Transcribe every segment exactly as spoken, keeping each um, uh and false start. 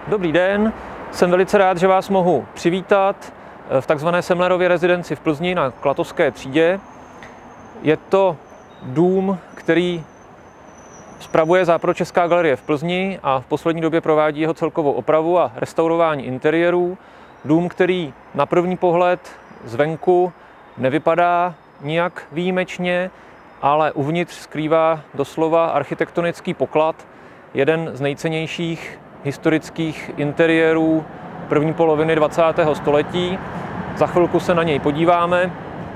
Dobrý den, jsem velice rád, že vás mohu přivítat v takzvané Semlerově rezidenci v Plzni na Klatovské třídě. Je to dům, který spravuje Západočeská galerie v Plzni a v poslední době provádí jeho celkovou opravu a restaurování interiérů. Dům, který na první pohled zvenku nevypadá nijak výjimečně, ale uvnitř skrývá doslova architektonický poklad, jeden z nejcennějších historických interiérů první poloviny dvacátého století. Za chvilku se na něj podíváme.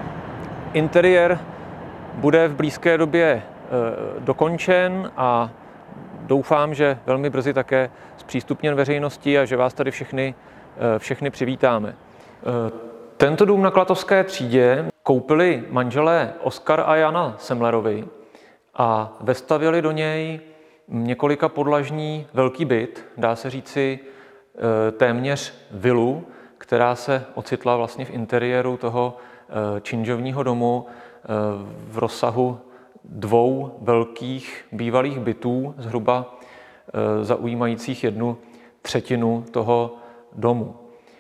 Interiér bude v blízké době e, dokončen a doufám, že velmi brzy také zpřístupněn veřejnosti a že vás tady všechny, e, všechny přivítáme. E, tento dům na Klatovské třídě koupili manželé Oskar a Jana Semlerovi a vestavěli do něj několika podlažní velký byt, dá se říci téměř vilu, která se ocitla vlastně v interiéru toho činžovního domu v rozsahu dvou velkých bývalých bytů, zhruba zaujímajících jednu třetinu toho domu.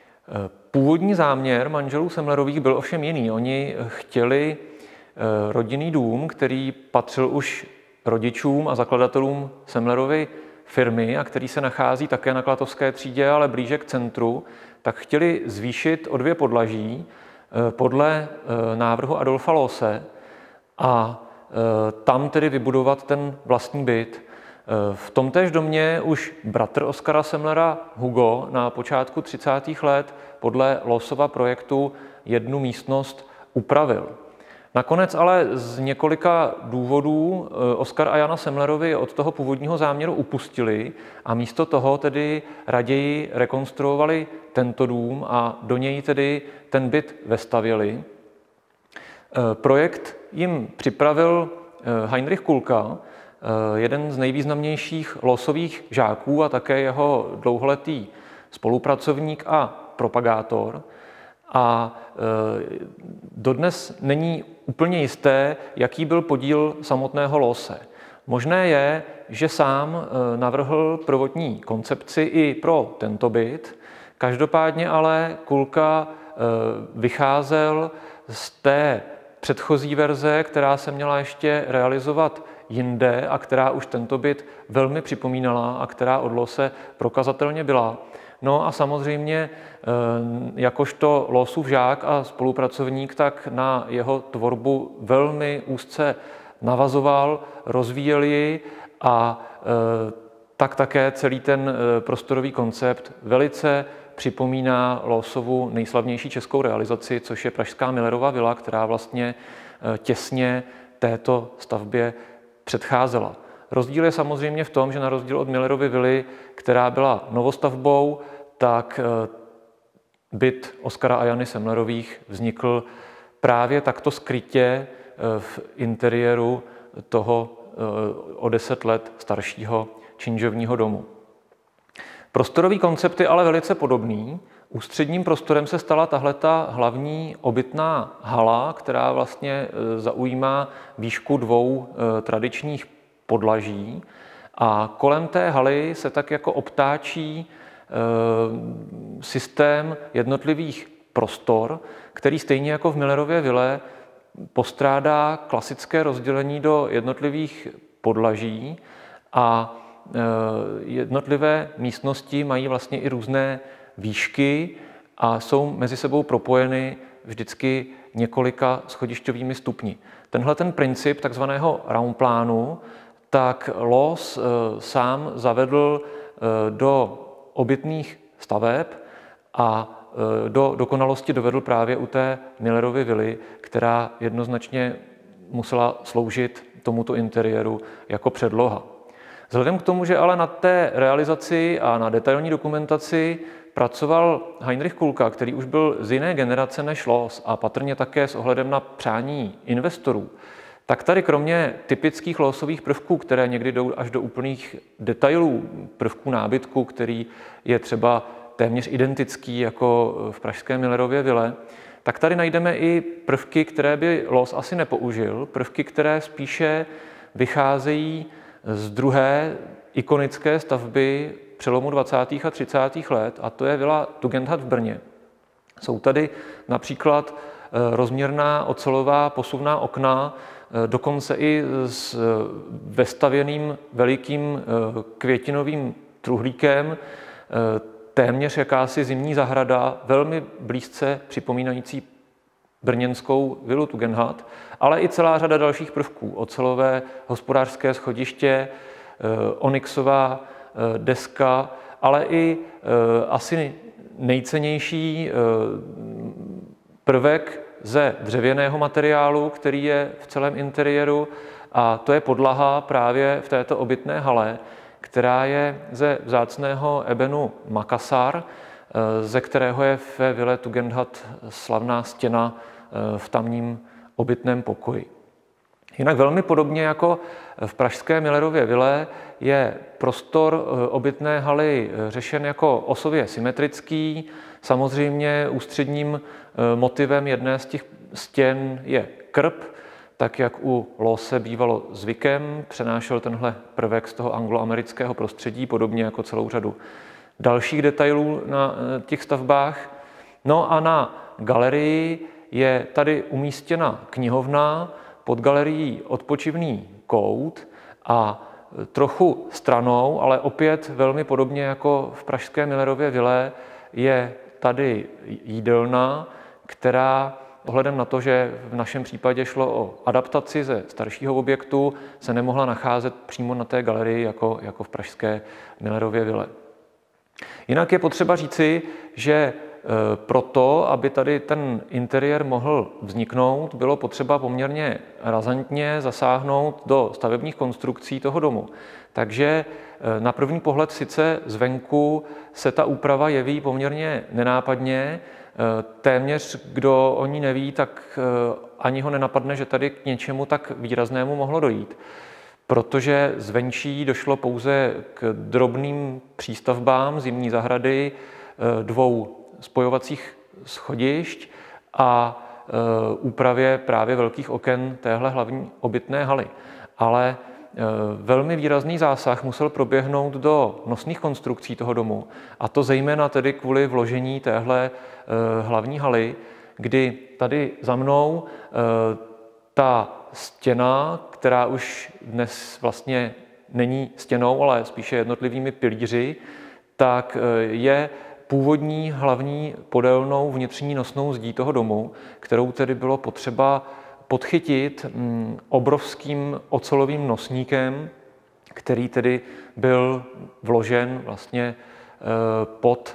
Původní záměr manželů Semlerových byl ovšem jiný. Oni chtěli rodinný dům, který patřil už rodičům a zakladatelům Semlerovy firmy a který se nachází také na Klatovské třídě, ale blíže k centru, tak chtěli zvýšit o dvě podlaží podle návrhu Adolfa Loose a tam tedy vybudovat ten vlastní byt. V tomtéž domě už bratr Oskara Semlera Hugo na počátku třicátých let podle Loosova projektu jednu místnost upravil. Nakonec ale z několika důvodů Oskar a Jana Semlerovi od toho původního záměru upustili a místo toho tedy raději rekonstruovali tento dům a do něj tedy ten byt vestavěli. Projekt jim připravil Heinrich Kulka, jeden z nejvýznamnějších Loosových žáků a také jeho dlouholetý spolupracovník a propagátor. A dodnes není úplně jisté, jaký byl podíl samotného Loose. Možné je, že sám navrhl prvotní koncepci i pro tento byt. Každopádně ale Kulka vycházel z té předchozí verze, která se měla ještě realizovat jinde a která už tento byt velmi připomínala a která od Loose prokazatelně byla. No a samozřejmě, jakožto Loosův žák a spolupracovník, tak na jeho tvorbu velmi úzce navazoval, rozvíjel ji a tak také celý ten prostorový koncept velice připomíná Loosovu nejslavnější českou realizaci, což je pražská Millerova vila, která vlastně těsně této stavbě předcházela. Rozdíl je samozřejmě v tom, že na rozdíl od Millerovy vily, která byla novostavbou, tak byt Oskara a Jany Semlerových vznikl právě takto skrytě v interiéru toho o deset let staršího činžovního domu. Prostorový koncept je ale velice podobný. Ústředním prostorem se stala tahleta hlavní obytná hala, která vlastně zaujímá výšku dvou tradičních podlaží a kolem té haly se tak jako obtáčí systém jednotlivých prostor, který stejně jako v Millerově vile postrádá klasické rozdělení do jednotlivých podlaží a jednotlivé místnosti mají vlastně i různé výšky a jsou mezi sebou propojeny vždycky několika schodišťovými stupni. Tenhle ten princip takzvaného raumplánu tak Loos sám zavedl do obytných staveb a do dokonalosti dovedl právě u té Millerovy vily, která jednoznačně musela sloužit tomuto interiéru jako předloha. Vzhledem k tomu, že ale na té realizaci a na detailní dokumentaci pracoval Heinrich Kulka, který už byl z jiné generace než Loos a patrně také s ohledem na přání investorů, tak tady kromě typických Loosových prvků, které někdy jdou až do úplných detailů, prvků nábytku, který je třeba téměř identický jako v pražské Millerově vile, tak tady najdeme i prvky, které by Loos asi nepoužil, prvky, které spíše vycházejí z druhé ikonické stavby přelomu dvacátých a třicátých let, a to je vila Tugendhat v Brně. Jsou tady například rozměrná ocelová posuvná okna, dokonce i s vestavěným velikým květinovým truhlíkem, téměř jakási zimní zahrada, velmi blízce připomínající brněnskou vilu Tugendhat, ale i celá řada dalších prvků. Ocelové hospodářské schodiště, onyxová deska, ale i asi nejcennější prvek ze dřevěného materiálu, který je v celém interiéru, a to je podlaha právě v této obytné hale, která je ze vzácného ebenu Makassar, ze kterého je ve vile Tugendhat slavná stěna v tamním obytném pokoji. Jinak velmi podobně jako v pražské Millerově vile je prostor obytné haly řešen jako osově symetrický. Samozřejmě ústředním motivem jedné z těch stěn je krb, tak jak u Loose bývalo zvykem, přenášel tenhle prvek z toho angloamerického prostředí, podobně jako celou řadu dalších detailů na těch stavbách. No a na galerii je tady umístěna knihovna, pod galerií odpočivný kout a trochu stranou, ale opět velmi podobně jako v pražské Millerově vile, je tady jídelna, která ohledem na to, že v našem případě šlo o adaptaci ze staršího objektu, se nemohla nacházet přímo na té galerii jako, jako v pražské Millerově vile. Jinak je potřeba říci, že proto, aby tady ten interiér mohl vzniknout, bylo potřeba poměrně razantně zasáhnout do stavebních konstrukcí toho domu. Takže na první pohled sice zvenku se ta úprava jeví poměrně nenápadně, téměř kdo o ní neví, tak ani ho nenapadne, že tady k něčemu tak výraznému mohlo dojít. Protože zvenčí došlo pouze k drobným přístavbám zimní zahrady, dvou spojovacích schodišť a úpravě právě velkých oken téhle hlavní obytné haly. Ale velmi výrazný zásah musel proběhnout do nosných konstrukcí toho domu, a to zejména tedy kvůli vložení téhle hlavní haly, kdy tady za mnou ta stěna, která už dnes vlastně není stěnou, ale spíše jednotlivými pilíři, tak je původní hlavní podélnou vnitřní nosnou zdí toho domu, kterou tedy bylo potřeba podchytit obrovským ocelovým nosníkem, který tedy byl vložen vlastně pod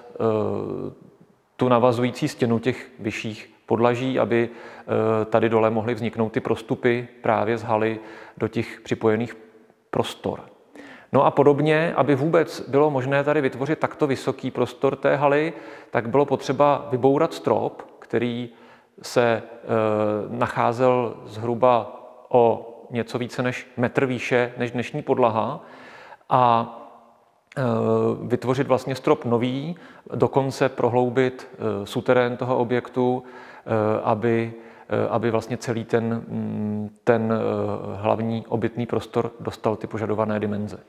tu navazující stěnu těch vyšších podlaží, aby tady dole mohly vzniknout ty prostupy právě z haly do těch připojených prostor. No a podobně, aby vůbec bylo možné tady vytvořit takto vysoký prostor té haly, tak bylo potřeba vybourat strop, který se e, nacházel zhruba o něco více než metr výše než dnešní podlaha, a e, vytvořit vlastně strop nový, dokonce prohloubit e, suterén toho objektu, e, aby, e, aby vlastně celý ten, ten e, hlavní obytný prostor dostal ty požadované dimenze.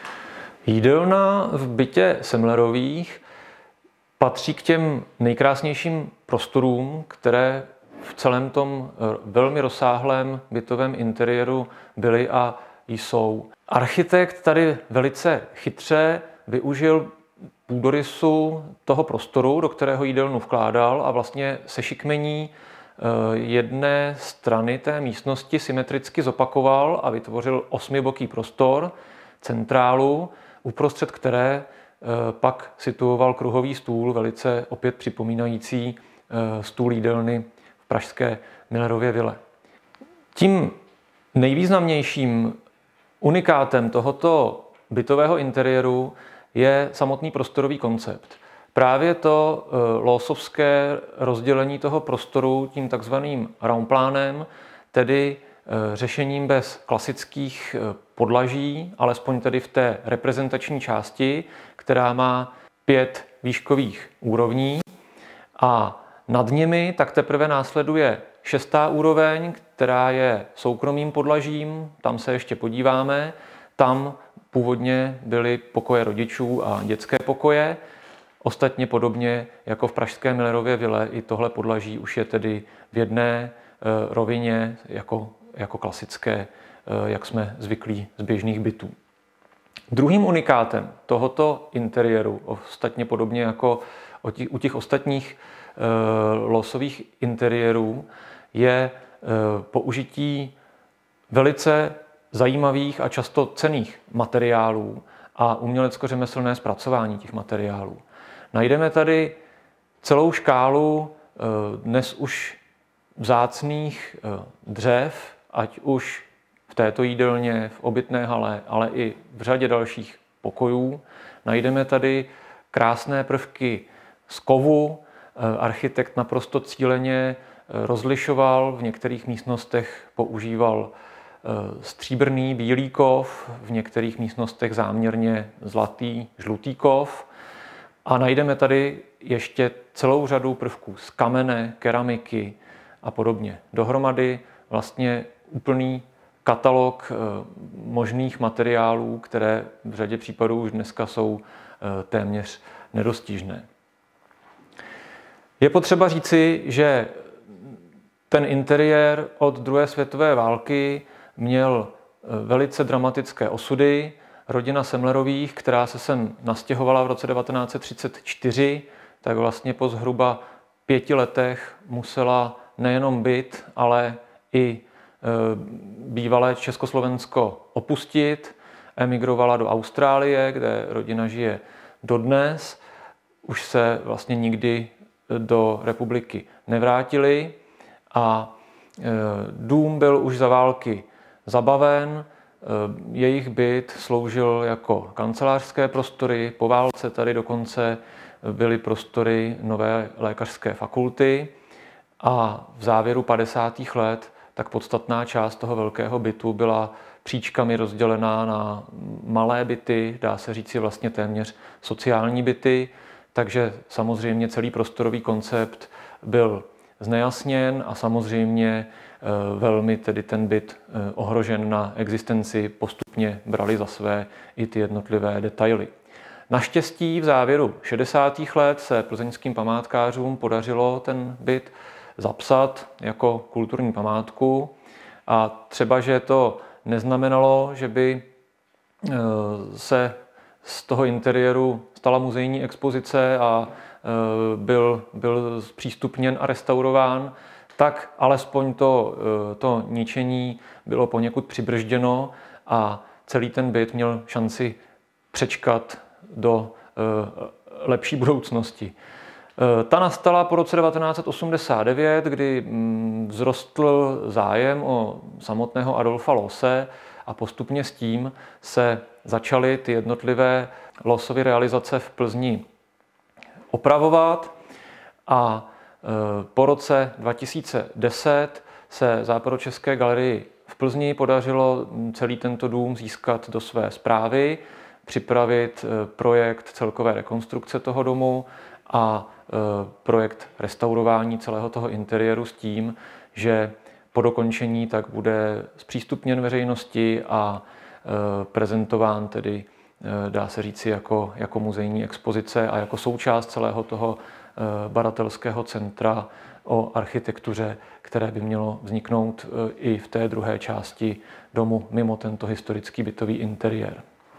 Jídelna v bytě Semlerových patří k těm nejkrásnějším prostorům, které v celém tom velmi rozsáhlém bytovém interiéru byly a jsou. Architekt tady velice chytře využil půdorysu toho prostoru, do kterého jídelnu vkládal, a vlastně sešikmení jedné strany té místnosti symetricky zopakoval a vytvořil osmiboký prostor, centrálu, uprostřed které pak situoval kruhový stůl, velice opět připomínající stůl jídelny v pražské Millerově vile. Tím nejvýznamnějším unikátem tohoto bytového interiéru je samotný prostorový koncept. Právě to loosovské rozdělení toho prostoru tím takzvaným raumplánem, tedy řešením bez klasických podlaží, alespoň tedy v té reprezentační části, která má pět výškových úrovní, a nad nimi tak teprve následuje šestá úroveň, která je soukromým podlažím, tam se ještě podíváme, Tam původně byly pokoje rodičů a dětské pokoje. Ostatně podobně jako v pražské Millerově vile, i tohle podlaží už je tedy v jedné rovině jako, jako klasické, jak jsme zvyklí z běžných bytů. Druhým unikátem tohoto interiéru, ostatně podobně jako u těch ostatních losových interiérů, je použití velice zajímavých a často cenných materiálů a umělecko-řemeslné zpracování těch materiálů. Najdeme tady celou škálu dnes už vzácných dřev, ať už v této jídelně, v obytné hale, ale i v řadě dalších pokojů. Najdeme tady krásné prvky z kovu. Architekt naprosto cíleně rozlišoval, v některých místnostech používal stříbrný, bílý kov, v některých místnostech záměrně zlatý, žlutý kov. A najdeme tady ještě celou řadu prvků z kamene, keramiky a podobně. Dohromady vlastně úplný katalog možných materiálů, které v řadě případů už dneska jsou téměř nedostižné. Je potřeba říci, že ten interiér od druhé světové války měl velice dramatické osudy. Rodina Semlerových, která se sem nastěhovala v roce devatenáct set třicet čtyři, tak vlastně po zhruba pěti letech musela nejenom byt, ale i bývalé Československo opustit. Emigrovala do Austrálie, kde rodina žije dodnes. Už se vlastně nikdy do republiky nevrátili a dům byl už za války zabaven. Jejich byt sloužil jako kancelářské prostory. Po válce tady dokonce byly prostory nové lékařské fakulty a v závěru padesátých let tak podstatná část toho velkého bytu byla příčkami rozdělená na malé byty, dá se říci vlastně téměř sociální byty, takže samozřejmě celý prostorový koncept byl znejasněn a samozřejmě velmi tedy ten byt ohrožen na existenci postupně brali za své i ty jednotlivé detaily. Naštěstí v závěru šedesátých let se plzeňským památkářům podařilo ten byt zapsat jako kulturní památku a třeba, že to neznamenalo, že by se z toho interiéru stala muzejní expozice a byl, byl zpřístupněn a restaurován, tak alespoň to, to ničení bylo poněkud přibržděno a celý ten byt měl šanci přečkat do lepší budoucnosti. Ta nastala po roce devatenáct set osmdesát devět, kdy vzrostl zájem o samotného Adolfa Loose a postupně s tím se začaly ty jednotlivé Loosovy realizace v Plzni opravovat a po roce dva tisíce deset se Západočeské galerii v Plzni podařilo celý tento dům získat do své správy, připravit projekt celkové rekonstrukce toho domu a projekt restaurování celého toho interiéru s tím, že po dokončení tak bude zpřístupněn veřejnosti a prezentován tedy, dá se říci, jako, jako muzejní expozice a jako součást celého toho badatelského centra o architektuře, které by mělo vzniknout i v té druhé části domu mimo tento historický bytový interiér.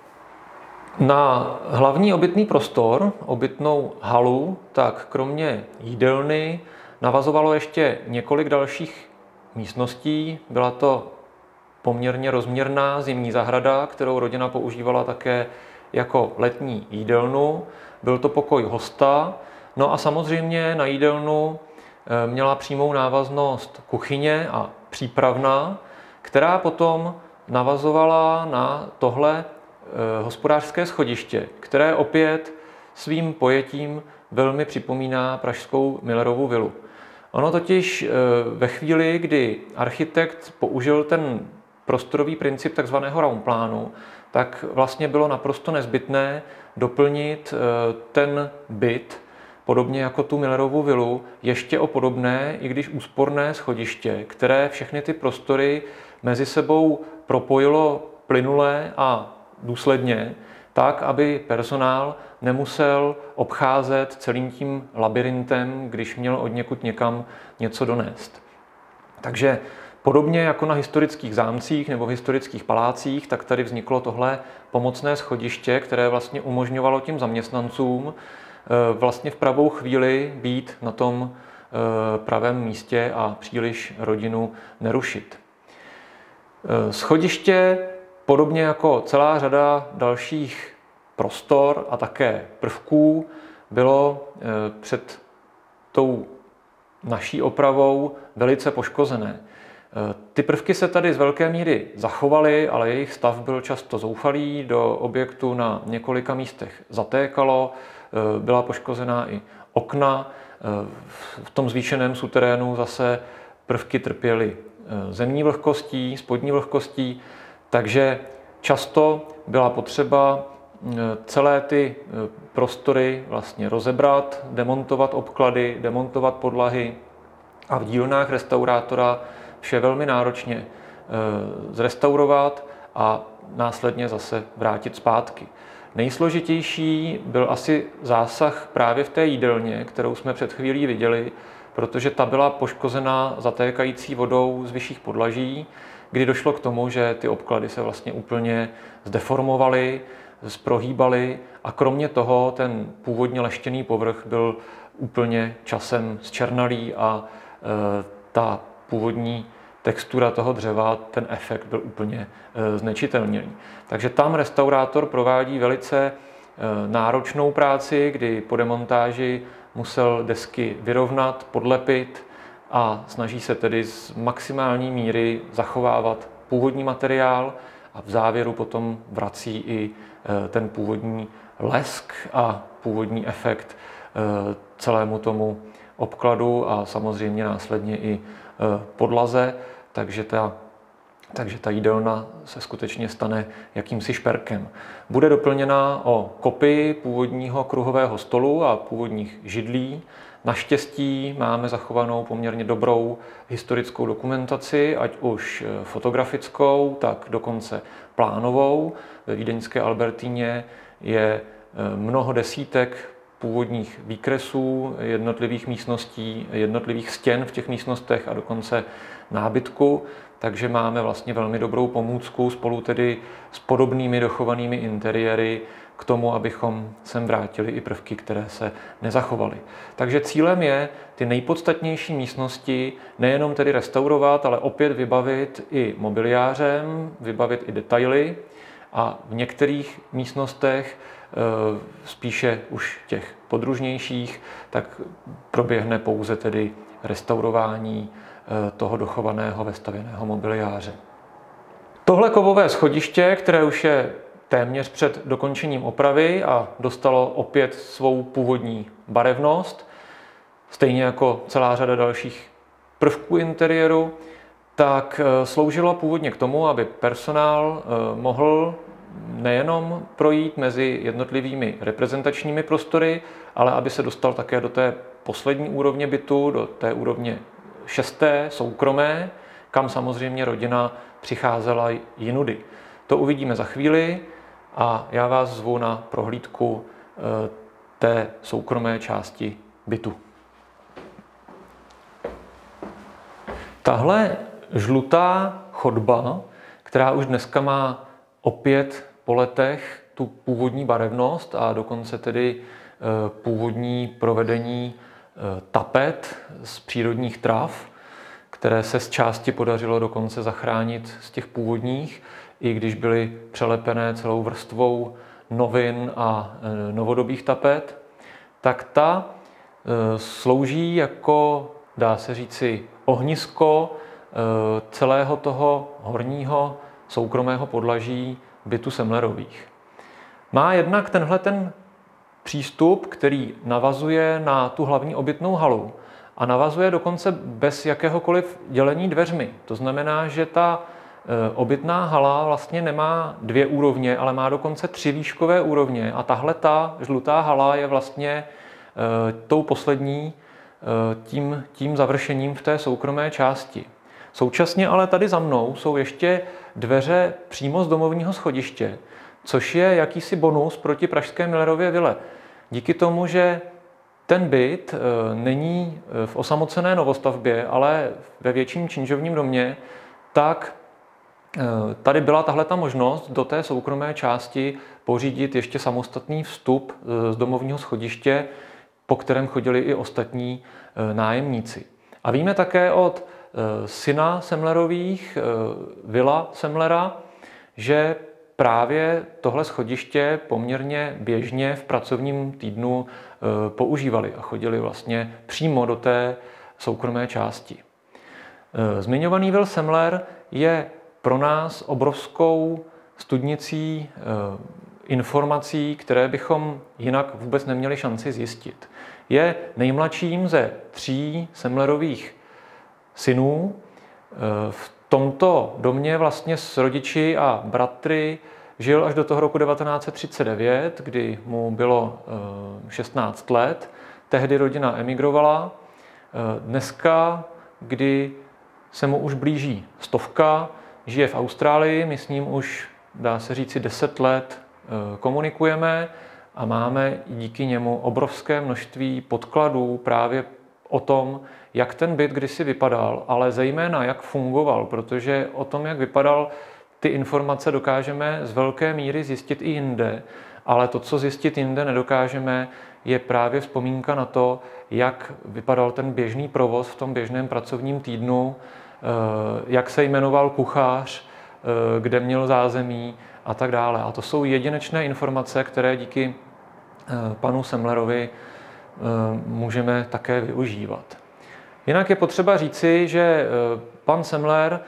Na hlavní obytný prostor, obytnou halu, tak kromě jídelny navazovalo ještě několik dalších místností. Byla to poměrně rozměrná zimní zahrada, kterou rodina používala také jako letní jídelnu. Byl to pokoj hosta. No a samozřejmě na jídelnu měla přímou návaznost kuchyně a přípravna, která potom navazovala na tohle hospodářské schodiště, které opět svým pojetím velmi připomíná pražskou Millerovu vilu. Ono totiž ve chvíli, kdy architekt použil ten prostorový princip takzvaného raumplánu, tak vlastně bylo naprosto nezbytné doplnit ten byt, podobně jako tu Millerovu vilu, ještě o podobné, i když úsporné schodiště, které všechny ty prostory mezi sebou propojilo plynule a důsledně, tak, aby personál nemusel obcházet celým tím labirintem, když měl odněkud někam něco donést. Takže podobně jako na historických zámcích nebo v historických palácích, tak tady vzniklo tohle pomocné schodiště, které vlastně umožňovalo těm zaměstnancům vlastně v pravou chvíli být na tom pravém místě a příliš rodinu nerušit. Schodiště, podobně jako celá řada dalších prostor a také prvků, bylo před tou naší opravou velice poškozené. Ty prvky se tady z velké míry zachovaly, ale jejich stav byl často zoufalý, do objektu na několika místech zatékalo, byla poškozená i okna, v tom zvýšeném suterénu zase prvky trpěly zemní vlhkostí, spodní vlhkostí, takže často byla potřeba celé ty prostory vlastně rozebrat, demontovat obklady, demontovat podlahy a v dílnách restaurátora vše velmi náročně zrestaurovat a následně zase vrátit zpátky. Nejsložitější byl asi zásah právě v té jídelně, kterou jsme před chvílí viděli, protože ta byla poškozená zatékající vodou z vyšších podlaží, kdy došlo k tomu, že ty obklady se vlastně úplně zdeformovaly, zprohýbaly a kromě toho ten původně leštěný povrch byl úplně časem zčernalý a e, ta původní textura toho dřeva, ten efekt byl úplně e, znečitelnělý. Takže tam restaurátor provádí velice e, náročnou práci, kdy po demontáži musel desky vyrovnat, podlepit a snaží se tedy z maximální míry zachovávat původní materiál a v závěru potom vrací i ten původní lesk a původní efekt celému tomu obkladu a samozřejmě následně i podlaze, takže ta, takže ta jídelna se skutečně stane jakýmsi šperkem. Bude doplněna o kopii původního kruhového stolu a původních židlí. Naštěstí máme zachovanou poměrně dobrou historickou dokumentaci, ať už fotografickou, tak dokonce plánovou. Ve vídeňské Albertíně je mnoho desítek původních výkresů jednotlivých místností, jednotlivých stěn v těch místnostech a dokonce nábytku, takže máme vlastně velmi dobrou pomůcku spolu tedy s podobnými dochovanými interiéry k tomu, abychom sem vrátili i prvky, které se nezachovaly. Takže cílem je ty nejpodstatnější místnosti nejenom tedy restaurovat, ale opět vybavit i mobiliářem, vybavit i detaily a v některých místnostech, spíše už těch podružnějších, tak proběhne pouze tedy restaurování toho dochovaného vestavěného mobiliáře. Tohle kovové schodiště, které už je téměř před dokončením opravy a dostalo opět svou původní barevnost, stejně jako celá řada dalších prvků interiéru, tak sloužilo původně k tomu, aby personál mohl nejenom projít mezi jednotlivými reprezentačními prostory, ale aby se dostal také do té poslední úrovně bytu, do té úrovně šesté, soukromé, kam samozřejmě rodina přicházela jinudy. To uvidíme za chvíli a já vás zvu na prohlídku té soukromé části bytu. Tahle žlutá chodba, která už dneska má opět po letech tu původní barevnost a dokonce tedy původní provedení tapet z přírodních trav, které se z části podařilo dokonce zachránit z těch původních, i když byly přelepené celou vrstvou novin a novodobých tapet, tak ta slouží jako, dá se říci, ohnisko celého toho horního soukromého podlaží bytu Semlerových. Má jednak tenhle ten přístup, který navazuje na tu hlavní obytnou halu a navazuje dokonce bez jakéhokoliv dělení dveřmi. To znamená, že ta obytná hala vlastně nemá dvě úrovně, ale má dokonce tři výškové úrovně a tahle ta žlutá hala je vlastně tou poslední, tím, tím završením v té soukromé části. Současně ale tady za mnou jsou ještě dveře přímo z domovního schodiště, což je jakýsi bonus proti pražské Millerově vile. Díky tomu, že ten byt není v osamocené novostavbě, ale ve větším činžovním domě, tak tady byla tahleta možnost do té soukromé části pořídit ještě samostatný vstup z domovního schodiště, po kterém chodili i ostatní nájemníci. A víme také od syna Semlerových, Vila Semlera, že právě tohle schodiště poměrně běžně v pracovním týdnu používali a chodili vlastně přímo do té soukromé části. Zmiňovaný Vil Semler je pro nás obrovskou studnicí informací, které bychom jinak vůbec neměli šanci zjistit. Je nejmladším ze tří Semlerových synů. V tomto domě vlastně s rodiči a bratry žil až do toho roku devatenáct set třicet devět, kdy mu bylo šestnáct let. Tehdy rodina emigrovala. Dneska, kdy se mu už blíží stovka, žije v Austrálii, my s ním už, dá se říci, deset let komunikujeme a máme díky němu obrovské množství podkladů právě o tom, jak ten byt kdysi vypadal, ale zejména jak fungoval, protože o tom, jak vypadal, ty informace dokážeme z velké míry zjistit i jinde, ale to, co zjistit jinde nedokážeme, je právě vzpomínka na to, jak vypadal ten běžný provoz v tom běžném pracovním týdnu, jak se jmenoval kuchař, kde měl zázemí a tak dále. A to jsou jedinečné informace, které díky panu Semlerovi můžeme také využívat. Jinak je potřeba říci, že pan Semler,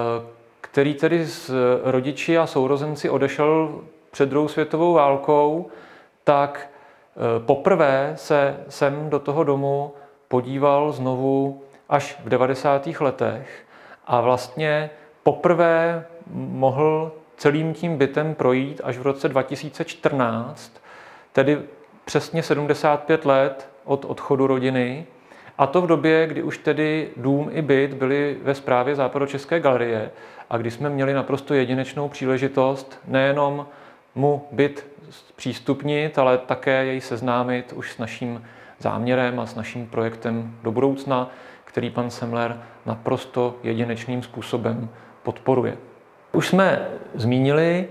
který tedy s rodiči a sourozenci odešel před druhou světovou válkou, tak poprvé se sem do toho domu podíval znovu až v devadesátých letech a vlastně poprvé mohl celým tím bytem projít až v roce dva tisíce čtrnáct, tedy přesně sedmdesát pět let od odchodu rodiny, a to v době, kdy už tedy dům i byt byli ve správě Západočeské galerie a kdy jsme měli naprosto jedinečnou příležitost nejenom mu byt přístupnit, ale také jej seznámit už s naším záměrem a s naším projektem do budoucna, který pan Semler naprosto jedinečným způsobem podporuje. Už jsme zmínili,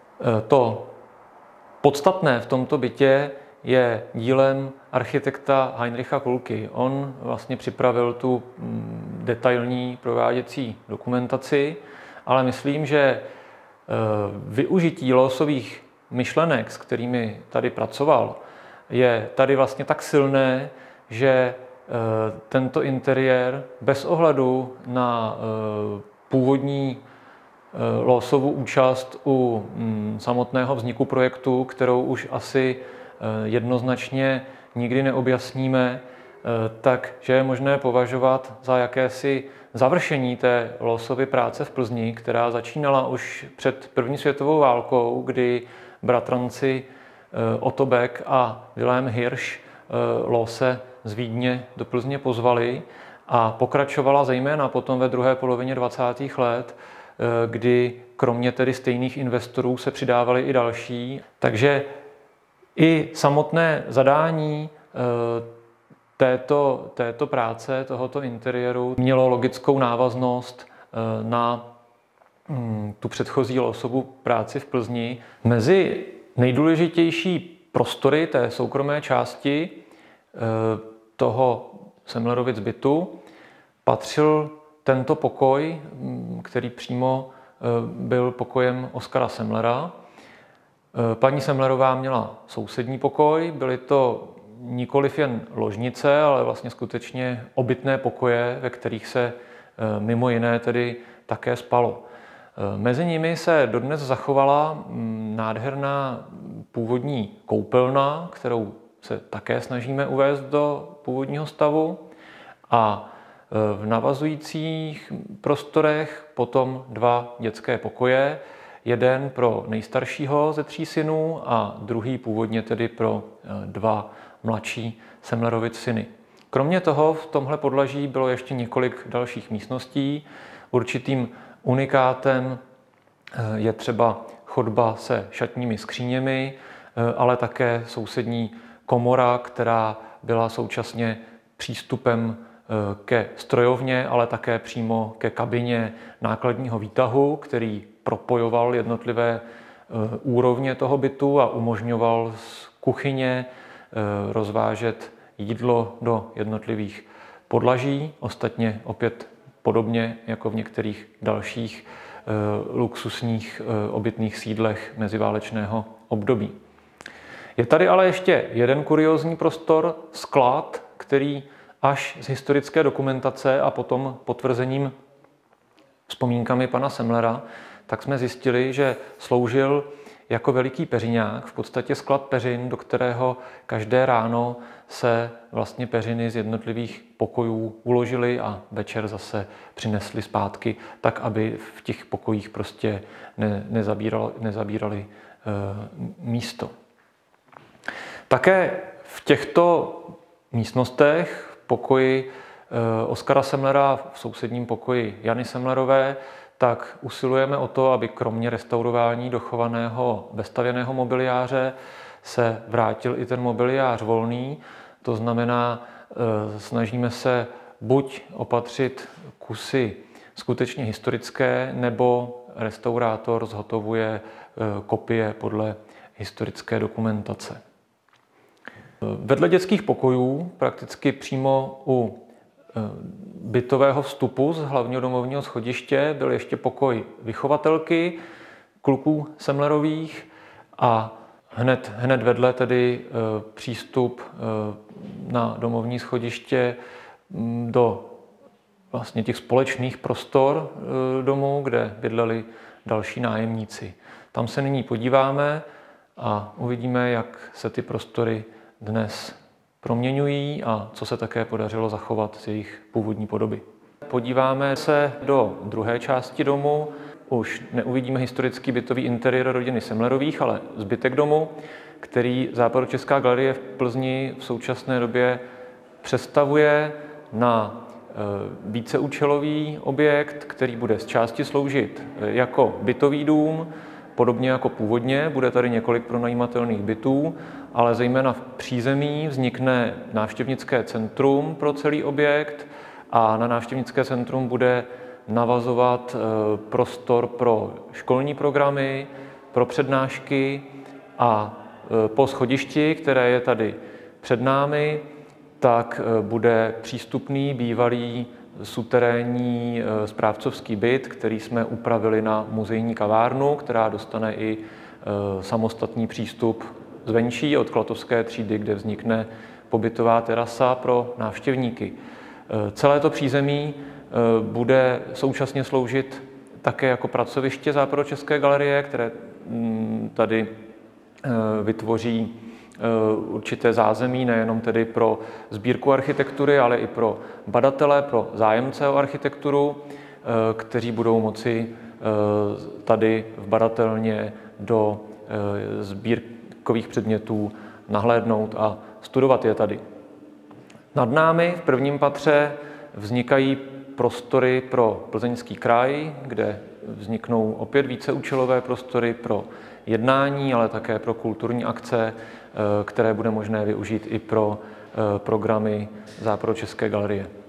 to podstatné v tomto bytě je dílem architekta Heinricha Kulky. On vlastně připravil tu detailní prováděcí dokumentaci, ale myslím, že využití Loosových myšlenek, s kterými tady pracoval, je tady vlastně tak silné, že tento interiér bez ohledu na původní Loosovu účast u samotného vzniku projektu, kterou už asi jednoznačně nikdy neobjasníme, takže je možné považovat za jakési završení té Loosovy práce v Plzni, která začínala už před první světovou válkou, kdy bratranci Otto Beck a Wilhelm Hirsch Loose z Vídně do Plzně pozvali a pokračovala zejména potom ve druhé polovině dvacátých let, kdy kromě tedy stejných investorů se přidávali i další. Takže i samotné zadání této, této práce, tohoto interiéru mělo logickou návaznost na tu předchozí Loosovu práci v Plzni. Mezi nejdůležitější prostory té soukromé části toho Semlerovic bytu patřil tento pokoj, který přímo byl pokojem Oskara Semlera. Paní Semlerová měla sousední pokoj, byly to nikoliv jen ložnice, ale vlastně skutečně obytné pokoje, ve kterých se mimo jiné tedy také spalo. Mezi nimi se dodnes zachovala nádherná původní koupelna, kterou se také snažíme uvést do původního stavu, a v navazujících prostorech potom dva dětské pokoje, jeden pro nejstaršího ze tří synů a druhý původně tedy pro dva mladší Semlerovic syny. Kromě toho v tomhle podlaží bylo ještě několik dalších místností. Určitým unikátem je třeba chodba se šatními skříněmi, ale také sousední komora, která byla současně přístupem ke strojovně, ale také přímo ke kabině nákladního výtahu, který propojoval jednotlivé úrovně toho bytu a umožňoval z kuchyně rozvážet jídlo do jednotlivých podlaží. Ostatně opět podobně jako v některých dalších luxusních obytných sídlech meziválečného období. Je tady ale ještě jeden kuriózní prostor, sklad, který až z historické dokumentace a potom potvrzením vzpomínkami pana Semlera, tak jsme zjistili, že sloužil jako veliký peřiňák, v podstatě sklad peřin, do kterého každé ráno se vlastně peřiny z jednotlivých pokojů uložily a večer zase přinesli zpátky, tak aby v těch pokojích prostě ne, nezabírali, nezabírali e, místo. Také v těchto místnostech, v pokoji e, Oskara Semlera, v sousedním pokoji Jany Semlerové, tak usilujeme o to, aby kromě restaurování dochovaného vestavěného mobiliáře se vrátil i ten mobiliář volný. To znamená, e, snažíme se buď opatřit kusy skutečně historické, nebo restaurátor zhotovuje e, kopie podle historické dokumentace. Vedle dětských pokojů, prakticky přímo u bytového vstupu z hlavního domovního schodiště, byl ještě pokoj vychovatelky, kluků Semlerových a hned, hned vedle tedy přístup na domovní schodiště do vlastně těch společných prostor domu, kde bydleli další nájemníci. Tam se nyní podíváme a uvidíme, jak se ty prostory dnes proměňují a co se také podařilo zachovat z jejich původní podoby. Podíváme se do druhé části domu. Už neuvidíme historický bytový interiér rodiny Semlerových, ale zbytek domu, který Západočeská galerie v Plzni v současné době přestavuje na víceúčelový objekt, který bude z části sloužit jako bytový dům, podobně jako původně. Bude tady několik pronajímatelných bytů, ale zejména v přízemí vznikne návštěvnické centrum pro celý objekt a na návštěvnické centrum bude navazovat prostor pro školní programy, pro přednášky a po schodišti, které je tady před námi, tak bude přístupný bývalý suterénní správcovský byt, který jsme upravili na muzejní kavárnu, která dostane i samostatný přístup zvenčí od Klatovské třídy, kde vznikne pobytová terasa pro návštěvníky. Celé to přízemí bude současně sloužit také jako pracoviště Západočeské galerie, které tady vytvoří určité zázemí, nejenom tedy pro sbírku architektury, ale i pro badatele, pro zájemce o architekturu, kteří budou moci tady v badatelně do sbírkových předmětů nahlédnout a studovat je tady. Nad námi v prvním patře vznikají prostory pro Plzeňský kraj, kde vzniknou opět víceúčelové prostory pro jednání, ale také pro kulturní akce, které bude možné využít i pro programy Západočeské galerie.